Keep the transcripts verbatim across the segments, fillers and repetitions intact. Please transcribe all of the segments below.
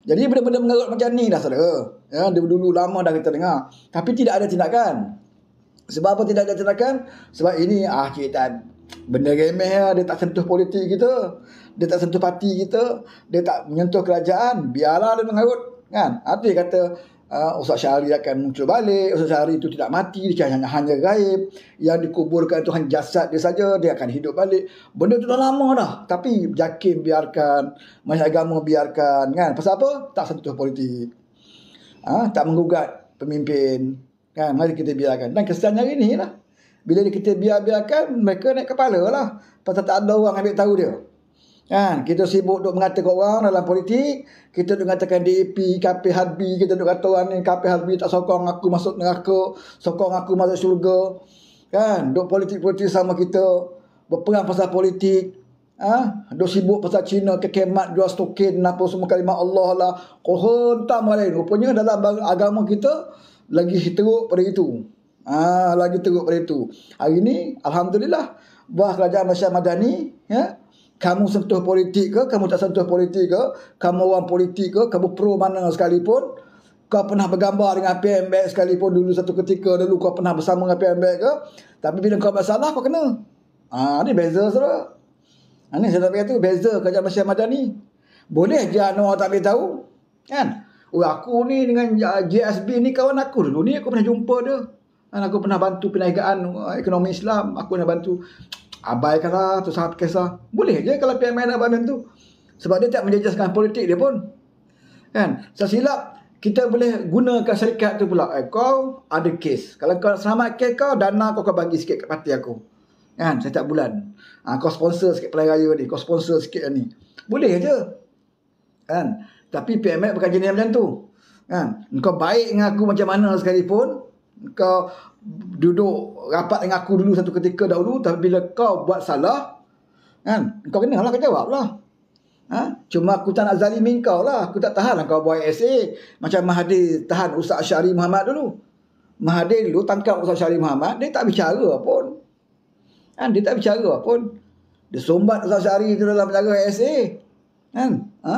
Jadi benda-benda mengarut macam ni dah saudara. Ya, dulu lama dah kita dengar. Tapi tidak ada tindakan. Sebab apa tidak ada tindakan? Sebab ini ah kita benda remeh lah. Dia tak sentuh politik kita. Dia tak sentuh parti kita. Dia tak menyentuh kerajaan. Biarlah dia mengarut. Kan? Ada yang kata uh, Ustaz Syahri akan muncul balik. Ustaz Syahri itu tidak mati. Dia hanya, hanya gaib. Yang dikuburkan itu hanya jasad dia saja. Dia akan hidup balik. Benda tu dah lama dah. Tapi JAKIM biarkan. Masyarakat agama biarkan. Kan? Pasal apa? Tak sentuh politik. Ha? Tak menggugat pemimpin. Kan? Mari kita biarkan. Dan kesannya hari ni lah. Bila kita biar-biarkan, mereka naik kepala lah. Pasal tak ada orang ambil tahu dia. Kan? Kita sibuk duk mengatakan orang dalam politik. Kita duk mengatakan D A P, K P H B. Kita duk kata orang ni K P H B tak sokong aku masuk neraka. Sokong aku masuk syurga. Kan? Duk politik-politik sama kita. Berperang pasal politik. Ha? Duk sibuk pasal Cina, kekemat, jual stokin, apa semua kalimah Allah lah. Kau hentam lain. Rupanya dalam agama kita lagi teruk pada itu. Ah, ha, lagi teruk pada itu. Hari ni alhamdulillah buah kerajaan Malaysia Madani, ya. Kamu sentuh politik ke, kamu tak sentuh politik ke, kamu orang politik ke, kamu pro mana sekalipun, kau pernah bergambar dengan P M B sekalipun dulu satu ketika dulu kau pernah bersama dengan P M B ke, tapi bila kau bersalah kau kena. Ah, ha, ni beza saudara. Ha, ni saya tak kata beza kerajaan Malaysia Madani. Boleh je Anwar tak boleh tahu, kan? Oh, aku ni dengan J S B ni kawan aku dulu ni, aku pernah jumpa dia. Dan aku pernah bantu perniagaan ekonomi Islam. Aku pernah bantu. Abaikanlah tu sahabat kisah. Boleh je kalau P M N nak bantu. Sebab dia tak menjejaskan politik dia pun. Kan? Sesilap kita boleh gunakan syarikat tu pula. Eh, kau ada kes. Kalau kau selamat kes kau, dana kau kau bagi sikit kat parti aku. Kan? Setiap bulan. Ha, kau sponsor sikit pilihan raya ni. Kau sponsor sikit ni. Boleh je. Kan? Tapi P M N bukan jenis macam tu. Kan? Kau baik dengan aku macam mana sekalipun, kau duduk rapat dengan aku dulu satu ketika dahulu, tapi bila kau buat salah, kan, kau kena lah, kau jawab lah. Ha? Cuma aku tak nak zalimin kau lah. Aku tak tahan lah kau buat S A macam Mahathir tahan Ustaz Syahri Muhammad dulu. Mahathir dulu tangkap Ustaz Syahri Muhammad, dia tak bicara pun. Kan? Dia tak bicara pun. Dia sombat Ustaz Syahri itu dalam penjara S A. Kan? Ha.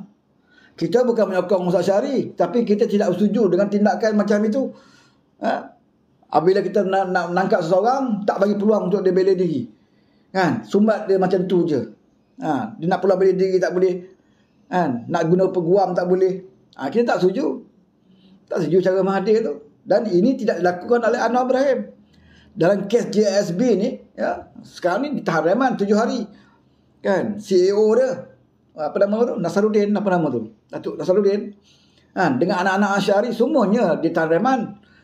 Kita bukan menyokong Ustaz Syahri, tapi kita tidak setuju dengan tindakan macam itu. Ha? Apabila kita nak, nak menangkap seseorang, tak bagi peluang untuk dia bela diri. Kan? Sumbat dia macam tu je. Ha? Dia nak peluang bela diri tak boleh. Kan? Nak guna peguam tak boleh. Ha? Kita tak setuju. Tak setuju cara Mahathir tu. Dan ini tidak dilakukan oleh Anwar Ibrahim. Dalam kes J S B ni, ya, sekarang ni ditahan reman tujuh hari. Kan? C E O dia, apa nama tu? Nasaruddin, apa nama tu? Datuk Nasaruddin. Ha? Dengan anak-anak Asyari, semuanya ditahan reman.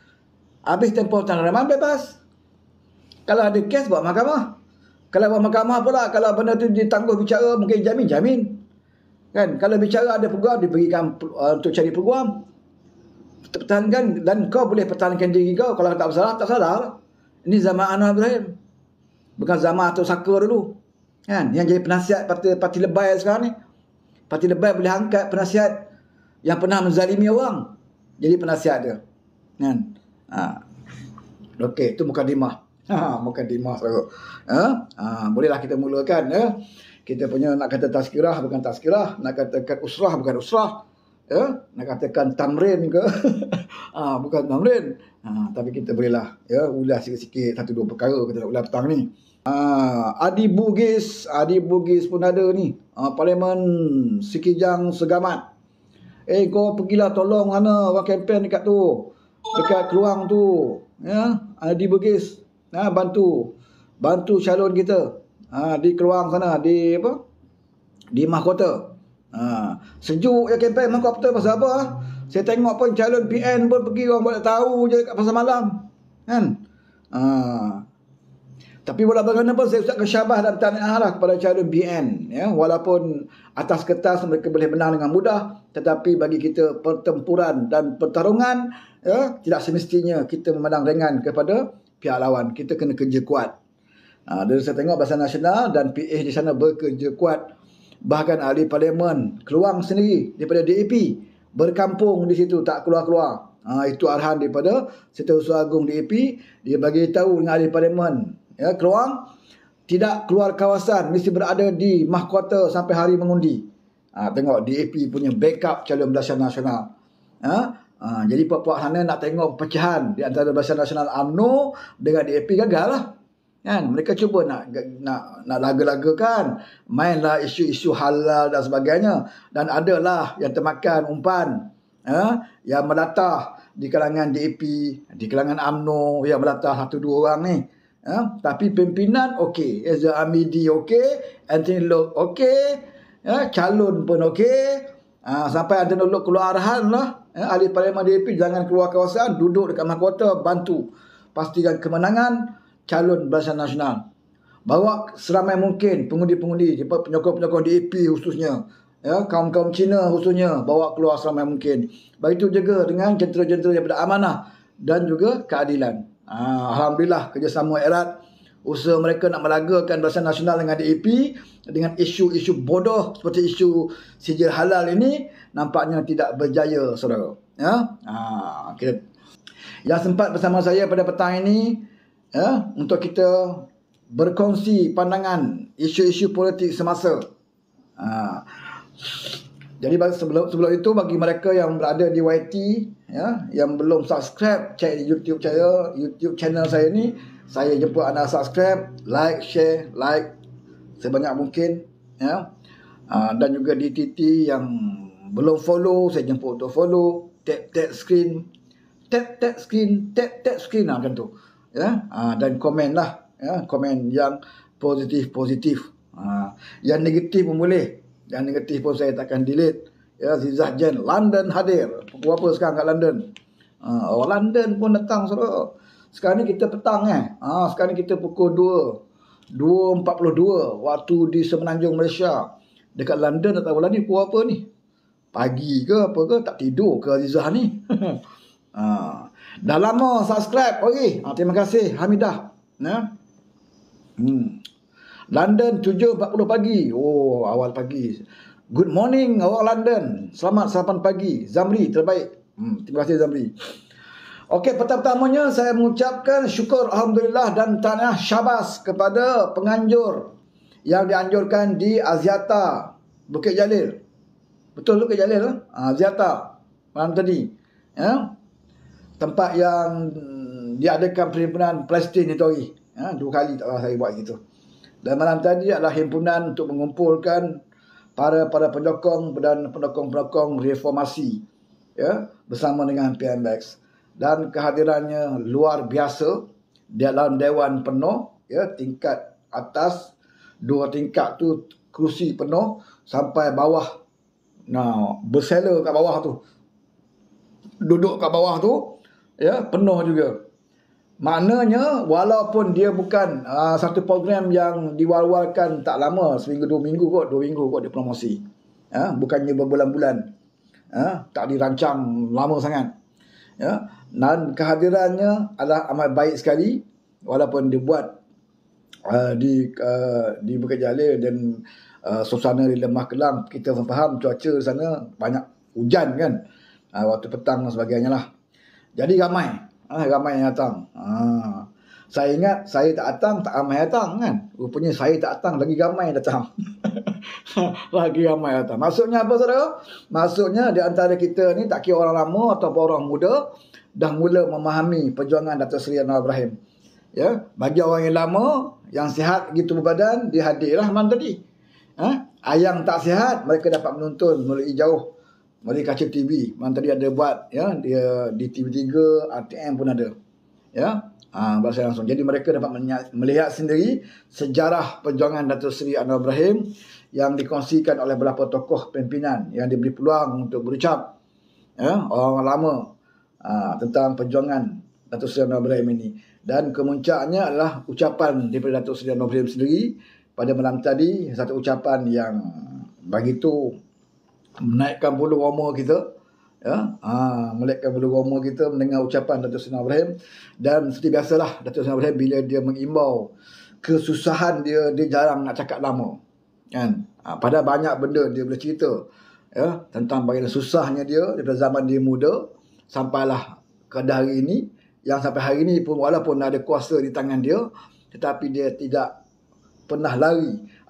Habis tempoh tahan reman, bebas. Kalau ada kes, buat mahkamah. Kalau buat mahkamah pula, kalau benda tu ditangguh bicara, mungkin jamin, jamin. Kan? Kalau bicara ada peguam, diberikan uh, untuk cari peguam. Pertahankan, dan kau boleh pertahankan diri kau. Kalau tak bersalah, tak salah. Ini zaman Anwar Ibrahim. Bukan zaman Atuk Saka dulu. Kan? Yang jadi penasihat parti, parti lebay sekarang ni. Parti lebay boleh angkat penasihat yang pernah menzalimi orang. Jadi penasihat dia. Kan? Ha. Okey, itu mukadimah. Ha, mukadimah saudara. Ha? Ha, bolehlah kita mulakan, ya. Kita punya nak kata tazkirah bukan tazkirah, nak katakan usrah bukan usrah, ya. Nak katakan tamrin ke? Ha, bukan tamrin. Ha, tapi kita bolehlah, ya, ulas sikit-sikit satu dua perkara kita nak ulas petang ni. Ha, Adi Bugis, Adi Bugis pun ada ni. Ha, Parlimen Sikijang Segamat. Eh, kau pergilah tolong mana orang kempen dekat tu. Dekat Keluang tu, ya, Adi Bugis, ha, bantu bantu calon kita, ha, di Keluang sana, di apa, di mahkota. Ha, sejuk ya kempen mahkota. Pasal apa? Saya tengok pun calon P N pun pergi, orang boleh tahu je kat pasar malam, kan. Ha, tapi walau bagaimanapun saya ucapkan syabas dan tahniah lah kepada calon P N, ya, walaupun atas kertas mereka boleh menang dengan mudah, tetapi bagi kita pertempuran dan pertarungan, ya, tidak semestinya kita memandang ringan kepada pihak lawan. Kita kena kerja kuat. Ha, dari saya tengok Barisan Nasional dan P A di sana bekerja kuat. Bahkan ahli parlimen Keluang sendiri daripada D A P berkampung di situ, tak keluar-keluar. Ha, itu arahan daripada Setiausaha Agung D A P. Dia bagi tahu dengan ahli parlimen, ya, Keluang tidak keluar kawasan, mesti berada di mahkota sampai hari mengundi. Ha, tengok D A P punya backup calon Barisan Nasional. Ha? Ha, jadi puak-puak sana nak tengok pecahan di antara Barisan Nasional U M N O dengan D A P gagal lah. Kan? Mereka cuba nak nak nak laga-lagakan, mainlah isu-isu halal dan sebagainya, dan adalah yang termakan umpan, ha, yang melatah di kalangan D A P, di kalangan U M N O yang melatah satu dua orang ni. Ha? Tapi pimpinan okey, Ezra Amidi okey, Anthony Loke okey, ha? Calon pun okey, ha, sampai Anthony Loke keluar arahan lah, ha? Ahli Parlimen D A P jangan keluar kawasan, duduk dekat mahkota, bantu pastikan kemenangan calon Barisan Nasional. Bawa seramai mungkin pengundi-pengundi, penyokong-penyokong D A P khususnya, ya, kaum-kaum Cina khususnya, bawa keluar seramai mungkin. Begitu juga dengan jentera-jentera daripada amanah dan juga keadilan. Ha, Alhamdulillah kerjasama erat, usaha mereka nak melagakan Barisan Nasional dengan D A P dengan isu-isu bodoh seperti isu sijil halal ini nampaknya tidak berjaya, saudara. Ya, ha, kita yang sempat bersama saya pada petang ini, ya, untuk kita berkongsi pandangan isu-isu politik semasa. Ha. Jadi sebelum sebelum itu, bagi mereka yang berada di Y T, ya, yang belum subscribe, cek di YouTube saya, YouTube channel saya ni, saya jemput anda subscribe, like, share, like sebanyak mungkin, ya. Ha, dan juga di T T yang belum follow, saya jemput untuk follow, tap tap screen, tap tap screen, tap tap screen lah, macam tu. Ya, ha, dan komen lah, ya, komen yang positif-positif. Ha, yang negatif pun boleh. Yang negatif pun saya takkan delete. Ya, Zizah Jen, London hadir. Pukul apa sekarang kat London? Ha, orang London pun datang, saudara. Sekarang ni kita petang eh. Ha, sekarang ni kita pukul dua. dua empat puluh dua waktu di Semenanjung Malaysia. Dekat London tak tahu lah ni pukul apa ni. Pagi ke apa ke, tak tidur ke Zizah ni. Ha, dah lama subscribe lagi. Ha, terima kasih Hamidah. Ya. Hmm. London tujuh empat puluh pagi. Oh, awal pagi. Good morning orang London. Selamat sarapan pagi. Zamri terbaik. Hmm, terima kasih Zamri. Okey, pertama-tamanya saya mengucapkan syukur alhamdulillah dan tahniah syabas kepada penganjur yang dianjurkan di Aziata Bukit Jalil. Betul Bukit Jalil lah? Aziata malam tadi. Ya. Tempat yang diadakan perhimpunan Palestin itu hari. Ya, dua kali tak saya buat gitu. Dan malam tadi adalah himpunan untuk mengumpulkan para para penyokong dan pendukung-pendukung reformasi, ya, bersama dengan P M X. Dan kehadirannya luar biasa di dalam dewan penuh, ya, tingkat atas, dua tingkat tu kerusi penuh sampai bawah. Nah, bersela kat bawah tu. Duduk kat bawah tu, ya, penuh juga. Maknanya walaupun dia bukan uh, satu program yang diwar-warkan tak lama, seminggu dua minggu kot, dua minggu kot dia promosi. Ya, bukannya berbulan-bulan. Ya, tak dirancang lama sangat. Ya, dan kehadirannya adalah amat baik sekali walaupun dibuat uh, di uh, di Bukit Jalil dan uh, suasana di Lemah Kelang. Kita faham cuaca di sana banyak hujan kan. Uh, waktu petang dan sebagainya lah. Jadi ramai. Ah, ramai yang datang. Ah. Saya ingat saya tak datang, tak ramai datang kan. Rupanya saya tak datang, lagi ramai datang. Lagi ramai datang. Maksudnya apa, saudara? Maksudnya di antara kita ni, tak kira orang lama ataupun orang muda, dah mula memahami perjuangan Datuk Seri Anwar Ibrahim. Ya, bagi orang yang lama, yang sihat gitu berbadan, dia hadirlah malam tadi. Ha? Yang tak sihat, mereka dapat menonton melalui jauh. Melalui kaca T V. Malam tadi ada buat, ya, dia di T V tiga, R T M pun ada. Ya, ha, bahasa langsung. Jadi mereka dapat melihat sendiri sejarah perjuangan Datuk Seri Anwar Ibrahim yang dikongsikan oleh beberapa tokoh pimpinan yang diberi peluang untuk berucap, ya, orang lama, ha, tentang perjuangan Datuk Seri Anwar Ibrahim ini. Dan kemuncaknya adalah ucapan daripada Datuk Seri Anwar Ibrahim sendiri pada malam tadi, satu ucapan yang begitu menaikkan bulu roma kita, ya, ha, menaikkan bulu roma kita mendengar ucapan Datuk Seri Anwar Ibrahim. Dan seperti biasalah Datuk Seri Anwar Ibrahim bila dia mengimbau kesusahan dia, dia jarang nak cakap lama, kan. Ha, pada banyak benda dia boleh cerita, ya, tentang bagaimana susahnya dia daripada zaman dia muda sampailah ke hari ini, yang sampai hari ini pun walaupun ada kuasa di tangan dia, tetapi dia tidak pernah lari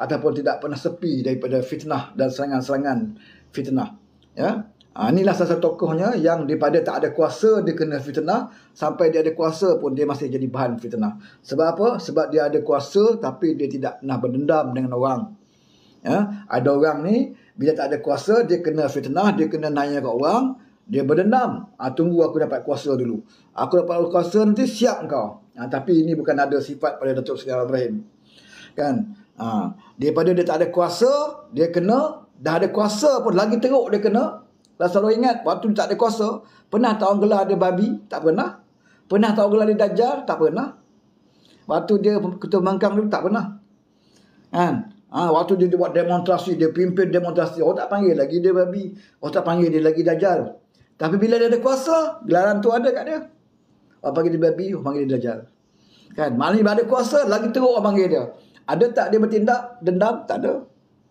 ataupun tidak pernah sepi daripada fitnah dan serangan-serangan fitnah. Ya, ha, inilah salah satu tokohnya yang daripada tak ada kuasa dia kena fitnah, sampai dia ada kuasa pun dia masih jadi bahan fitnah. Sebab apa? Sebab dia ada kuasa tapi dia tidak pernah berdendam dengan orang. Ya, ada orang ni bila tak ada kuasa dia kena fitnah, dia kena nanya kat orang, dia berdendam. Ha, tunggu aku dapat kuasa dulu. Aku dapat kuasa nanti siap kau. Ha, tapi ini bukan ada sifat pada Datuk Seri Ibrahim. Kan? Ha, daripada dia tak ada kuasa, dia kena, dah ada kuasa pun lagi teruk dia kena. Dah selalu ingat waktu dia tak ada kuasa, pernah tak orang gelar dia babi? Tak pernah. Pernah tak orang gelar dia dajjal? Tak pernah. Waktu dia ketua bangkang dulu tak pernah. Kan? Ha, waktu dia buat demonstrasi, dia pimpin demonstrasi, orang tak panggil lagi dia babi, orang tak panggil dia lagi dajjal. Tapi bila dia ada kuasa, gelaran tu ada kat dia. Orang panggil dia babi, orang panggil dia dajjal. Kan? Malah bila ada kuasa, lagi teruk orang panggil dia. Ada tak dia bertindak dendam? Tak ada.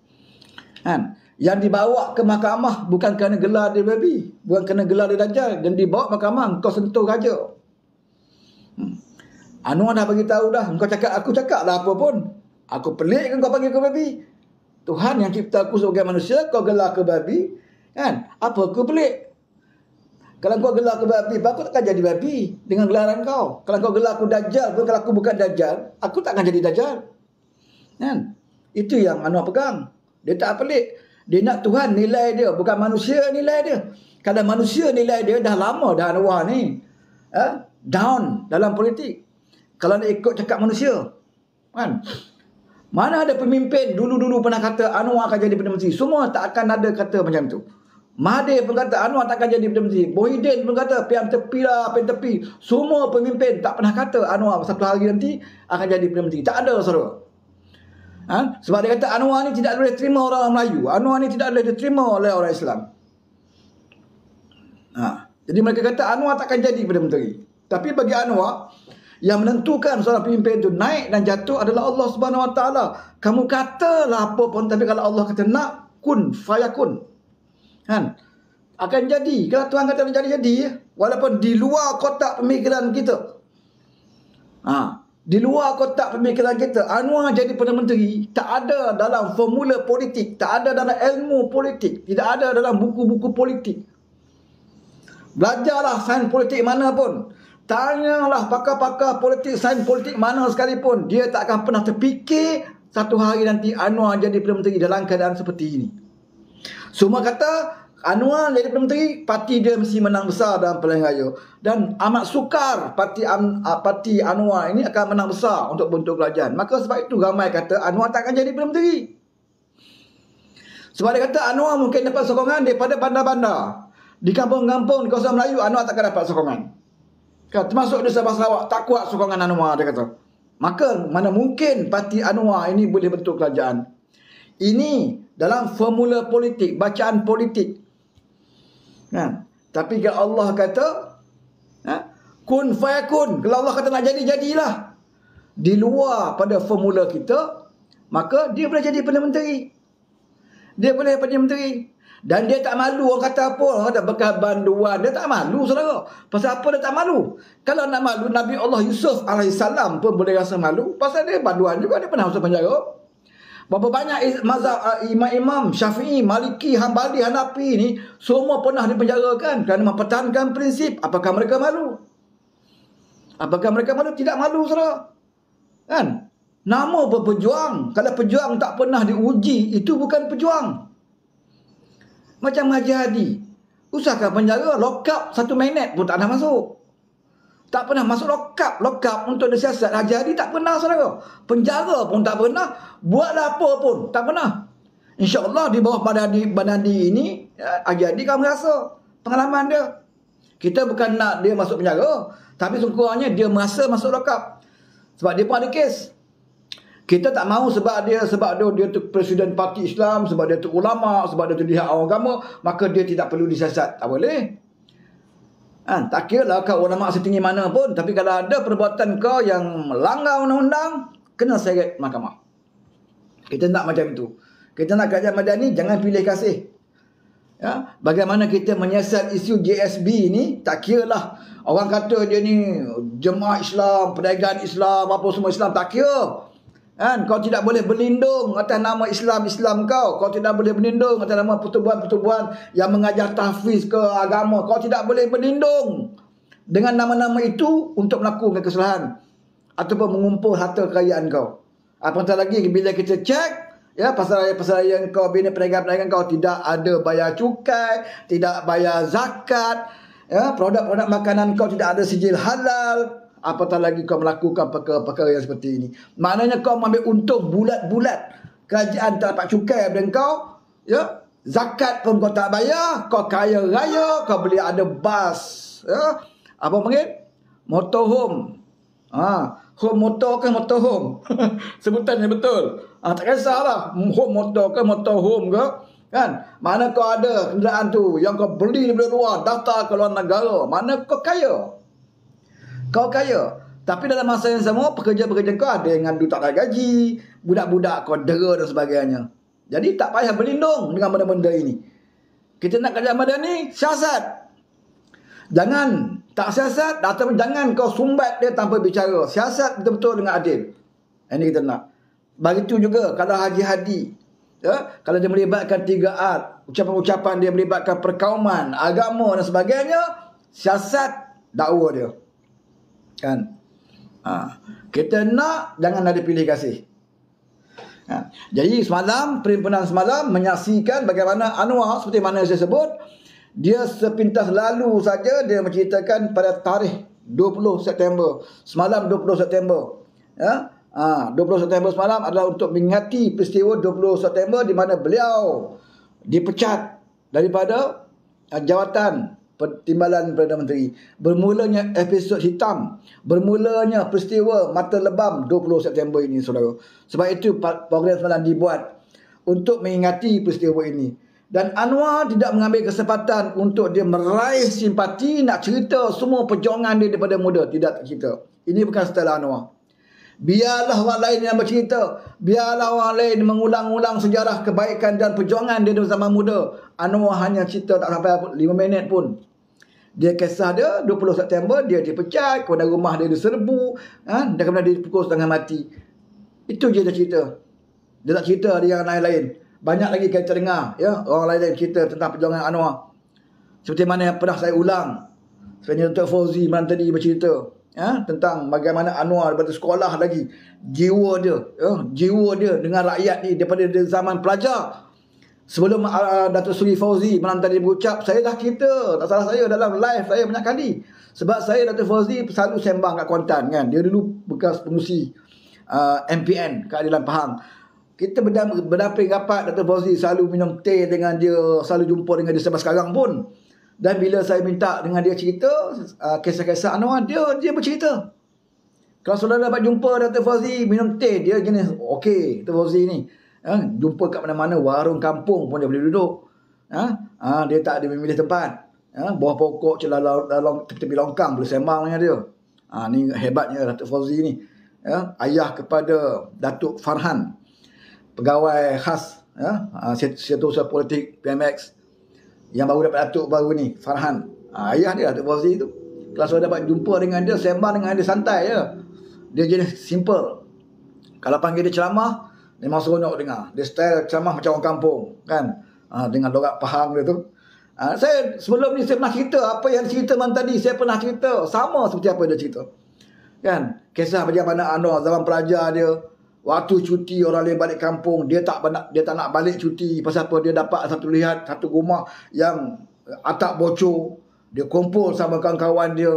Kan? Yang dibawa ke mahkamah bukan kerana gelar dia babi, bukan kerana gelar dia dajjal, dan dibawa mahkamah, kau sentuh raja. Hmm. Anwar dah bagi tahu dah, kau cakap aku cakap lah apa pun. Aku pelik kan kau panggil aku babi. Tuhan yang cipta aku sebagai manusia, kau gelar aku babi. Kan? Apa aku pelik? Kalau kau gelar aku babi, aku takkan jadi babi dengan gelaran kau. Kalau kau gelar aku dajjal, kalau aku bukan dajjal, aku takkan jadi dajjal. Kan? Itu yang Anwar pegang. Dia tak pelik. Dia nak Tuhan nilai dia, bukan manusia nilai dia. Kalau manusia nilai dia, dah lama dah Anwar ni eh, down dalam politik. Kalau nak ikut cakap manusia. Kan? Mana ada pemimpin dulu-dulu pernah kata Anwar akan jadi Perdana Menteri. Semua tak akan ada kata macam tu. Mahathir pun kata Anwar tak akan jadi Perdana Menteri. Muhyiddin pun kata piam tepi lah, piam tepi. Semua pemimpin tak pernah kata Anwar satu hari nanti akan jadi Perdana Menteri. Tak ada, saudara. Ha? Sebab dia kata Anwar ni tidak boleh terima orang Melayu. Anwar ni tidak boleh diterima oleh orang Islam. Ha. Jadi mereka kata Anwar takkan jadi Perdana Menteri. Tapi bagi Anwar, yang menentukan seorang pemimpin itu naik dan jatuh adalah Allah Subhanahu Wa Taala. Kamu katalah apa pun, tapi kalau Allah kata nak, kun fayakun. Kan? Akan jadi. Kalau Tuhan kata nak jadi, jadi. Walaupun di luar kotak pemikiran kita. Ha. Di luar kotak pemikiran kita, Anwar jadi Perdana Menteri tak ada dalam formula politik, tak ada dalam ilmu politik, tidak ada dalam buku-buku politik. Belajarlah sains politik mana pun. Tanyalah pakar-pakar politik, sains politik mana sekalipun, dia tak akan pernah terfikir satu hari nanti Anwar jadi Perdana Menteri dalam keadaan seperti ini. Semua kata Anwar jadi Perdana Menteri, parti dia mesti menang besar dalam pilihan raya. Dan amat sukar parti, um, parti Anwar ini akan menang besar untuk bentuk kerajaan. Maka sebab itu ramai kata Anwar tak akan jadi Perdana Menteri. Sebab dia kata Anwar mungkin dapat sokongan daripada bandar-bandar. Di kampung-kampung, di kawasan Melayu, Anwar tak akan dapat sokongan. Termasuk di Sabah Sarawak, tak kuat sokongan Anwar, dia kata. Maka mana mungkin parti Anwar ini boleh bentuk kerajaan. Ini dalam formula politik, bacaan politik. Nah, tapi kalau Allah kata ha, kun fayakun, kalau Allah kata nak jadi, jadilah. Di luar pada formula kita, maka dia boleh jadi Perdana Menteri. Dia boleh Perdana Menteri. Dan dia tak malu orang kata apa, orang kata bekas banduan, dia tak malu, saudara. Pasal apa dia tak malu? Kalau nak malu, Nabi Allah Yusuf alaihissalam pun boleh rasa malu. Pasal dia banduan juga, dia pernah masuk penjara. Berapa banyak mazhab imam-imam Syafi'i, Maliki, Hambali, Hanafi ni semua pernah dipenjarakan kerana mempertahankan prinsip. Apakah mereka malu? Apakah mereka malu? Tidak malu, saudara. Kan? Nama berpejuang. Kalau pejuang tak pernah diuji, itu bukan pejuang. Macam Haji Hadi, usahakan penjara, lock up satu minit pun tak pernah masuk. Tak pernah masuk lock up, lock up untuk disiasat. Haji Hadi tak pernah, saudara. Penjara pun tak pernah, buatlah apa pun tak pernah. InsyaAllah di bawah Badan Badandi ini, Haji Hadi kamu rasa pengalaman dia. Kita bukan nak dia masuk penjara, tapi sekurang-kurangnya dia merasa masuk lock up. Sebab dia pun ada kes. Kita tak mahu sebab dia sebab dia, dia tu presiden parti Islam, sebab dia tu ulama, sebab dia tu lihat orang agama, maka dia tidak perlu disiasat. Tak boleh. Ha, tak kira lah kau ulama setinggi mana pun, tapi kalau ada perbuatan kau yang melanggar undang-undang, kena seret mahkamah. Kita nak macam itu. Kita nak kerajaan madani, jangan pilih kasih. Ya, bagaimana kita menyiasat isu J S B ni, tak kira lah orang kata dia ni jemaah Islam, perdagangan Islam, apa semua Islam, tak kira. Kan? Kau tidak boleh berlindung atas nama Islam-Islam kau. Kau tidak boleh berlindung atas nama pertubuhan-pertubuhan yang mengajar tahfiz ke agama. Kau tidak boleh berlindung dengan nama-nama itu untuk melakukan kesalahan ataupun mengumpul harta kekayaan kau. Apatah lagi bila kita cek, ya, pasal yang kau bina perniagaan-perniagaan kau tidak ada bayar cukai, tidak bayar zakat, ya, produk-produk makanan kau tidak ada sijil halal. Apatah lagi kau melakukan perkara-perkara yang seperti ini. Maknanya kau mengambil untung bulat-bulat. Kerajaan tak dapat cukai daripada kau. Ya? Zakat pun kau tak bayar. Kau kaya raya. Kau boleh ada bas. Ya? Apa panggil? Motorhome. Ha. Home motor ke motorhome? Sebutannya betul. Ha, tak kisahlah. Home motor ke motorhome ke. Kan? Mana kau ada kenderaan tu yang kau beli daripada luar. Daftar ke luar negara. Mana kau kaya. Kau kaya. Tapi dalam masa yang sama, pekerja-pekerja kau ada yang ngadu tak ada gaji, budak-budak kau dera dan sebagainya. Jadi tak payah berlindung dengan benda-benda ini. Kita nak kerja benda ni, siasat. Jangan tak siasat, atau jangan kau sumbat dia tanpa bicara. Siasat betul-betul dengan adil. Ini kita nak. Begitu juga kalau haji-haji. Ya? Kalau dia melibatkan tiga art, ucapan-ucapan dia melibatkan perkauman, agama dan sebagainya, siasat dakwa dia. Kan? Ha. Kita nak jangan ada pilih kasih. Ha. Jadi semalam, perhimpunan semalam menyaksikan bagaimana Anwar, seperti mana saya sebut, dia sepintas lalu saja dia menceritakan pada tarikh dua puluh September. Semalam dua puluh September. Ya? Ha. dua puluh September semalam adalah untuk mengingati peristiwa dua puluh September di mana beliau dipecat daripada uh, jawatan Pertimbalan Perdana Menteri. Bermulanya episod hitam. Bermulanya peristiwa mata lebam dua puluh September ini, saudara. Sebab itu program semalam dibuat untuk mengingati peristiwa ini. Dan Anwar tidak mengambil kesempatan untuk dia meraih simpati, nak cerita semua perjuangan dia daripada muda. Tidak cerita. Ini bukan style Anwar. Biarlah orang lain yang bercerita. Biarlah orang lain mengulang-ulang sejarah kebaikan dan perjuangan dia di zaman muda. Anwar hanya cerita tak sampai lima minit pun. Dia kisah dia dua puluh September dia dipecat, kemudian rumah dia diserbu, ha? Dan kemudian dia dipukul setengah mati. Itu je dia cerita. Dia tak cerita dia yang lain-lain. Banyak lagi kita dengar, ya, orang lain-lain cerita tentang perjuangan Anwar. Seperti mana yang pernah saya ulang. Sebenarnya Datuk Fauzi malam tadi bercerita, ya, tentang bagaimana Anwar daripada sekolah lagi, jiwa dia, ya, jiwa dia dengan rakyat ni daripada zaman pelajar. Sebelum uh, Datuk Seri Fauzi malam tadi berucap, saya dah cerita, tak salah saya dalam live saya banyak kali. Sebab saya Datuk Fauzi selalu sembang kat Kuantan kan. Dia dulu bekas pengurusi uh, M P N, Keadilan Pahang. Kita berdamping rapat, Datuk Fauzi selalu minum teh dengan dia, selalu jumpa dengan dia sampai sekarang pun. Dan bila saya minta dengan dia cerita uh, kisah-kisah Anwar, dia dia bercerita. Kalau saudara dapat jumpa Datuk Fauzi minum teh, dia jenis okey Datuk Fauzi ni. Ha, jumpa kat mana-mana warung kampung pun dia boleh duduk. Ha? Ha, dia tak ada memilih tempat. Ha? Bawah pokok celah dalam tepi-tepi longkang boleh sembang dengan dia. Ha, ni hebatnya Datuk Fauzi ni. Ya? Ayah kepada Datuk Farhan, pegawai khas, ya? Ha, Setiausaha Politik P M X yang baru dapat Datuk baru ni, Farhan. Ha, ayah dia Datuk Fauzi tu. Kalau saya dapat jumpa dengan dia, sembang dengan dia santai je. Dia jenis simple. Kalau panggil dia ceramah, memang seronok dengar. Dia style ceramah macam orang kampung, kan? Ha, dengan logat Pahang dia tu. Ha, saya sebelum ni saya pernah cerita apa yang cerita malam tadi, saya pernah cerita sama seperti apa dia cerita. Kan? Kisah bagaimana Anwar zaman pelajar dia, waktu cuti orang lain balik kampung, dia tak dia tak nak balik cuti pasal apa? Dia dapat satu lihat satu rumah yang atap bocor. Dia kumpul sama kawan-kawan dia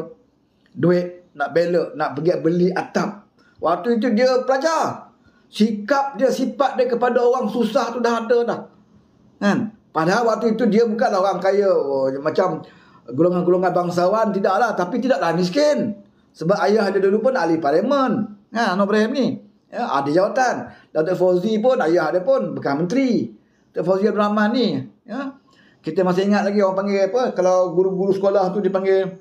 duit nak belok, nak pergi beli atap. Waktu itu dia pelajar. Sikap dia, sifat dia kepada orang susah tu dah ada dah. Kan? Padahal waktu itu dia bukanlah orang kaya, oh, macam golongan-golongan bangsawan, tidaklah. Tapi tidaklah miskin. Sebab ayah dia dulu pun ahli parlimen. Ha, Anwar Ibrahim ni. Ya, ada jawatan. Datuk Fauzi pun, ayah dia pun bekas menteri. Datuk Fauzi Abdul Rahman ni. Ya. Kita masih ingat lagi orang panggil apa, kalau guru-guru sekolah tu dipanggil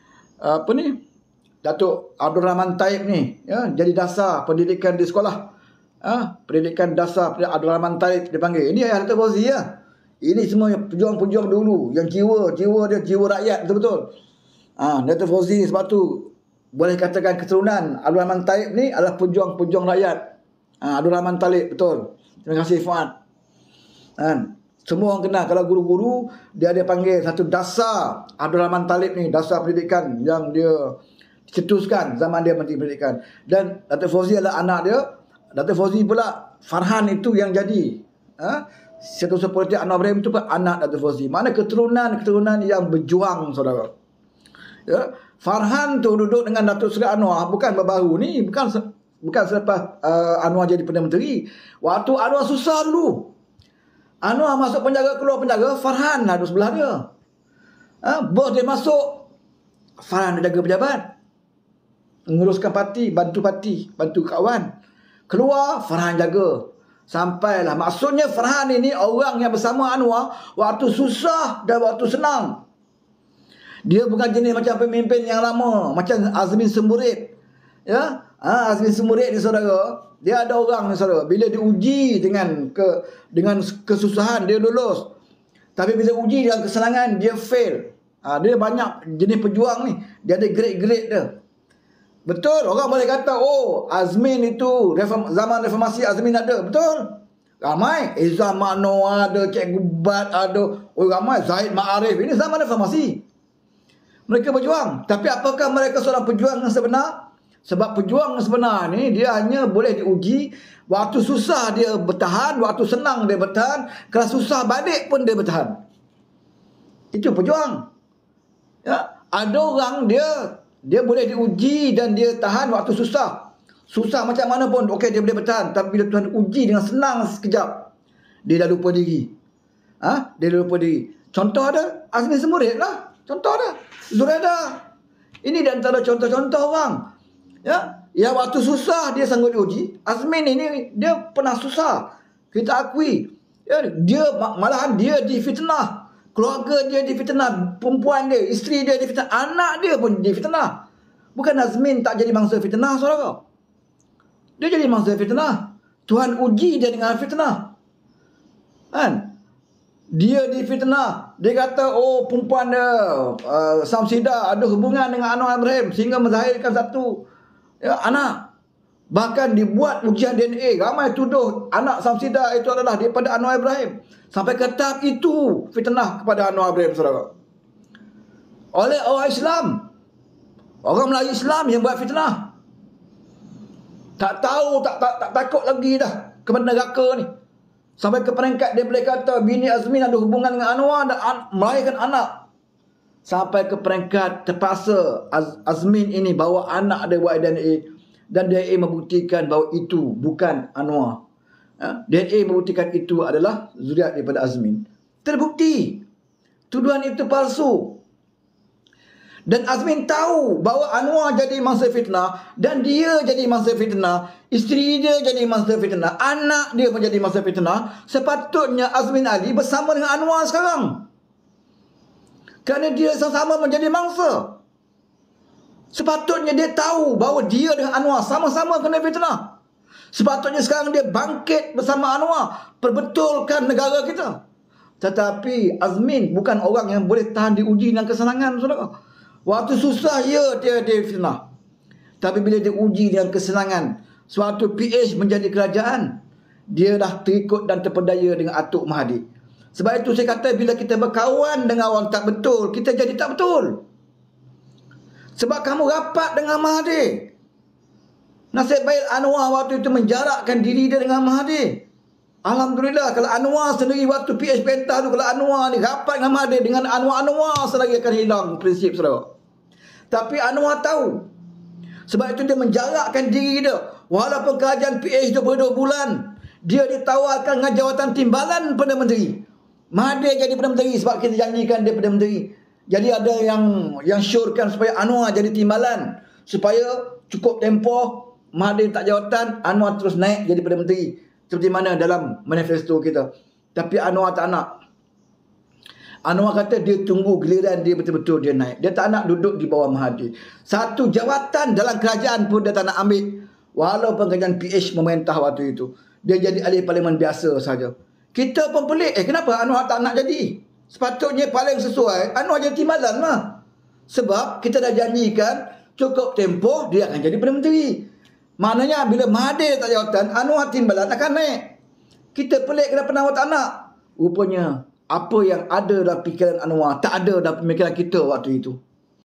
apa ni? Datuk Abdul Rahman Taib ni. Ya, jadi dasar pendidikan di sekolah. Ha, pendidikan dasar Abdul Rahman Taib dipanggil. Ini ayah Datuk Fauzi ya. Ini semua pejuang-pejuang dulu yang jiwa, jiwa dia jiwa rakyat betul-betul. Ah, ha, Datuk Fauzi sebab tu boleh katakan keturunan Abdul Rahman Taib ni adalah pejuang-pejuang rakyat. Ha, Abdul Rahman Talib, betul. Terima kasih Fuad. Kan? Semua orang kenal. Kalau guru-guru, dia ada panggil satu dasar Abdul Rahman Talib ni, dasar pendidikan yang dia cetuskan zaman dia Menteri Pendidikan. Dan Datuk Fauzi adalah anak dia. Datuk Fauzi pula, Farhan itu yang jadi ha? Setiausaha Politik Anwar Ibrahim itu pun anak Datuk Fauzi. Mana keturunan-keturunan yang berjuang, saudara. Ya? Farhan tu duduk dengan Datuk Seri Anwar, bukan baru-baru ni, bukan bukan selepas uh, Anwar jadi Perdana Menteri. Waktu Anwar susah dulu, Anwar masuk penjara, keluar penjara, Farhan ada sebelah dia. Ha? Bos dia masuk, Farhan dia jaga pejabat, menguruskan parti, bantu parti, bantu kawan. Keluar, Farhan jaga. Sampailah, maksudnya Farhan ini orang yang bersama Anwar waktu susah dan waktu senang. Dia bukan jenis macam pemimpin yang lama, macam Azmin Semburit. Ya, ha, Azmin Semburit ni saudara, dia ada orang ni saudara, bila diuji dengan ke dengan kesusahan dia lulus. Tapi bila uji dengan kesenangan dia fail. Ha, dia banyak jenis pejuang ni, dia ada grade-grade dia. Betul, orang boleh kata, oh Azmin itu reform, zaman reformasi Azmin ada, betul. Ramai, Izzah Makno ada, Cikgu Bat ada, oh ramai, Zahid Ma'arif, ini zaman reformasi. Mereka berjuang. Tapi apakah mereka seorang pejuang yang sebenar? Sebab pejuang yang sebenar ni, dia hanya boleh diuji. Waktu susah dia bertahan, waktu senang dia bertahan. Kalau susah balik pun dia bertahan. Itu pejuang. Ya? Ada orang dia dia boleh diuji dan dia tahan waktu susah. Susah macam mana pun, okey dia boleh bertahan. Tapi bila Tuhan uji dengan senang sekejap, dia dah lupa diri. Ha? Dia dah lupa diri. Contoh ada, Azmin Semburit lah. Contoh ada, Zuraida. Ini di antara contoh-contoh orang. Ya, yang waktu susah dia sanggup diuji. Azmin ini dia pernah susah, kita akui. Ya, dia malahan dia difitnah, keluarga dia difitnah, perempuan dia, isteri dia difitnah, anak dia pun difitnah. Bukan Azmin tak jadi mangsa fitnah, saudara. Dia jadi mangsa fitnah. Tuhan uji dia dengan fitnah. Kan? Dia difitnah. Dia kata, oh perempuan dia, uh, Samsidah ada hubungan dengan Anwar Ibrahim sehingga menzahirkan satu ya, anak. Bahkan dibuat ujian D N A. Ramai tuduh anak Samsidah itu adalah daripada Anwar Ibrahim. Sampai ke tahap itu fitnah kepada Anwar Ibrahim, saudara. Oleh orang Islam. Orang Melayu Islam yang buat fitnah. Tak tahu, tak, tak, tak takut lagi dah kepada neraka ni. Sampai ke peringkat dia boleh kata bini Azmin ada hubungan dengan Anwar dan an melahirkan anak. Sampai ke peringkat terpaksa Az Azmin ini bawa anak dia buat D N A. Dan D N A membuktikan bahawa itu bukan Anwar. Ha? D N A membuktikan itu adalah zuriat daripada Azmin. Terbukti. Tuduhan itu palsu. Dan Azmin tahu bahawa Anwar jadi mangsa fitnah. Dan dia jadi mangsa fitnah. Isteri dia jadi mangsa fitnah. Anak dia pun jadi mangsa fitnah. Sepatutnya Azmin Ali bersama dengan Anwar sekarang. Kerana dia sama-sama menjadi mangsa. Sepatutnya dia tahu bahawa dia dengan Anwar sama-sama kena fitnah. Sepatutnya sekarang dia bangkit bersama Anwar, perbetulkan negara kita. Tetapi Azmin bukan orang yang boleh tahan diuji dengan kesenangan, saudara. Waktu susah, ya dia, dia fitnah. Tapi bila dia uji dengan kesenangan, suatu P H menjadi kerajaan, dia dah terikut dan terpedaya dengan Atuk Mahathir. Sebab itu saya kata, bila kita berkawan dengan orang tak betul, kita jadi tak betul. Sebab kamu rapat dengan Mahathir. Nasib baik Anwar waktu itu menjarakkan diri dia dengan Mahathir. Alhamdulillah, kalau Anwar sendiri waktu P H Pentah tu, kalau Anwar ni rapat dengan Mahathir, dengan Anwar-Anwar selagi akan hilang prinsip, saudara. Tapi Anwar tahu. Sebab itu dia menjarakkan diri dia. Walaupun kerajaan P H dua puluh dua bulan, dia ditawarkan dengan jawatan timbalan Perdana Menteri. Mahathir jadi Perdana Menteri sebab kita janjikan dia Perdana Menteri. Jadi ada yang yang syorkan supaya Anwar jadi timbalan, supaya cukup tempoh Mahathir tak jawatan, Anwar terus naik jadi Perdana Menteri. Seperti mana dalam manifesto kita. Tapi Anwar tak nak. Anwar kata dia tunggu giliran dia betul-betul dia naik. Dia tak nak duduk di bawah Mahathir. Satu jawatan dalam kerajaan pun dia tak nak ambil. Walaupun kerajaan P H memerintah waktu itu. Dia jadi ahli parlimen biasa saja. Kita pun pelik. Eh kenapa Anwar tak nak jadi? Sepatutnya paling sesuai Anwar jadi timbalan lah. Sebab kita dah janjikan cukup tempoh dia akan jadi Perdana Menteri. Maknanya bila Mahathir tak jawatan, Anwar Timbalan akan naik. Kita pelik kenapa Anwar tak nak. Rupanya apa yang ada dalam fikiran Anwar tak ada dalam pemikiran kita waktu itu.